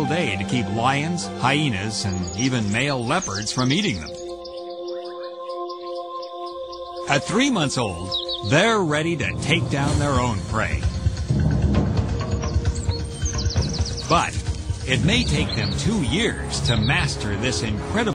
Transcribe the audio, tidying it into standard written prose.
single day to keep lions, hyenas, and even male leopards from eating them. At 3 months old, they're ready to take down their own prey. But it may take them 2 years to master this incredible